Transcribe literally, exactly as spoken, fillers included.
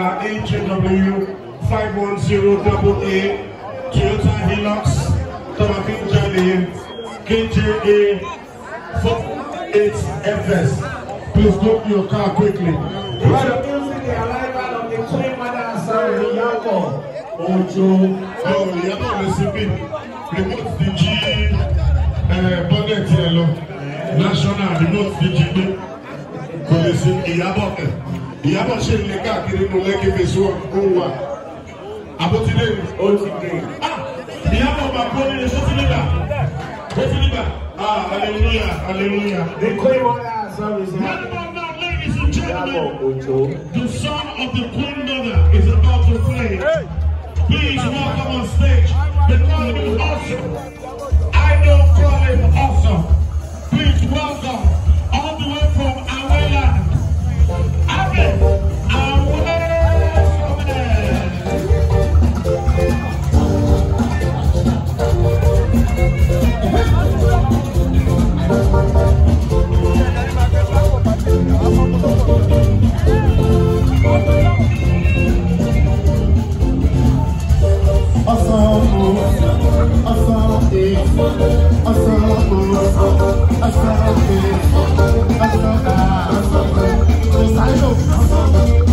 Now H W five one zero A A Toyota Hilux Tamakin Jali K J A four eight F S. Please go to your car quickly. By the music, the arrival of the Queen Mother Sorry, Iyabo. Ojo, oh, Iyabo Mississippi, remote D G, uh, bonnet yellow, national remote D G. Police Iyabo, Iyabo ṣe lè káàkiri nínú lẹ́kì fèsì wọn wà. Àbótílé O T D. Ah, Iyabo máa kó nílé sótílébà. Sótílébà. Ah, hallelujah, hallelujah. The Queen Mother Sorry, Now, ladies and gentlemen, Ojo. the son of the Queen Mother is about to play. Please welcome on stage. They call him awesome. I don't call him awesome. Please welcome all the way from Aweland. Awe, Awe, I